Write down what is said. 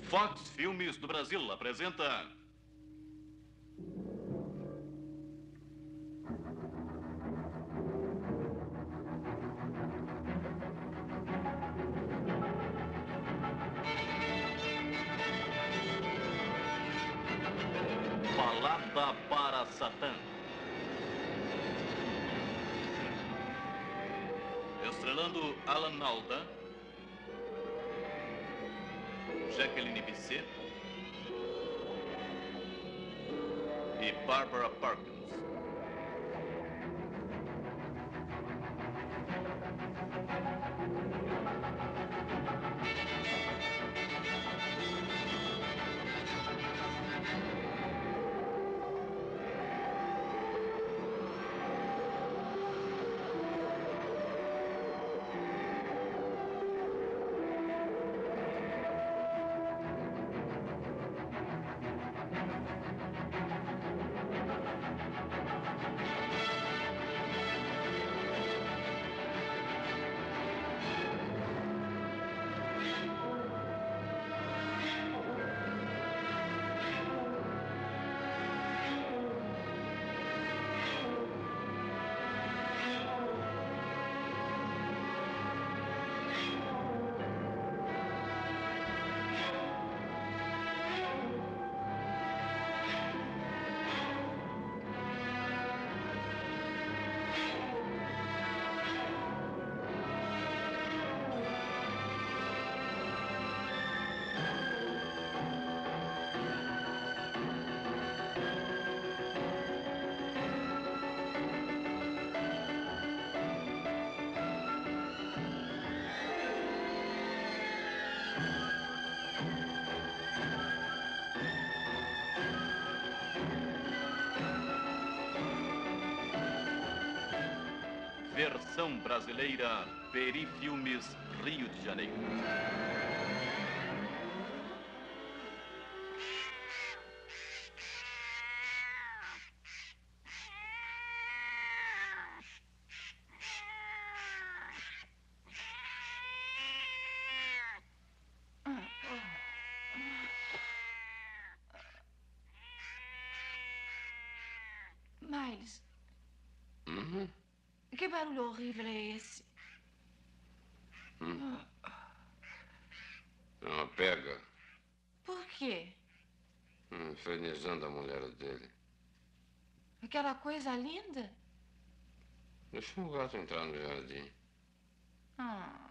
Fox Filmes do Brasil apresenta... Balada para Satã. Estrelando Alan Alda, Jacqueline Bisset e Barbara Parkins. Versão brasileira, Peri Filmes, Rio de Janeiro. Miles. Que barulho horrível é esse? Não, pega. Por quê? Infernizando a mulher dele. Aquela coisa linda? Deixa o gato entrar no jardim. Ah.